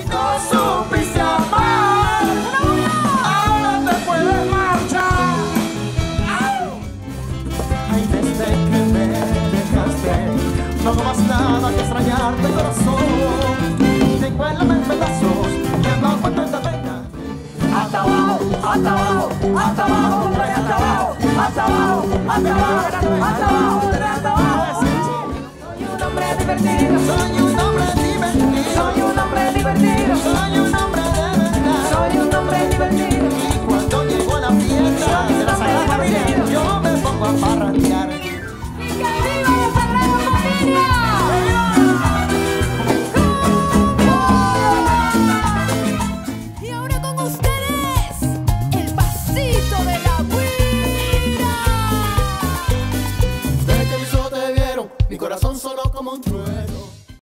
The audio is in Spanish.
no supiste amar, ahora te puedes marchar. Ay, desde que me dejaste, no hago más nada que extrañarte, corazón. Tengo en la mente pedazos que no encuentro en pena. Hasta abajo, hasta abajo, hasta abajo, hasta abajo, hasta abajo, hasta abajo, hasta abajo, hasta abajo. Soy un hombre divertido, soy un hombre divertido.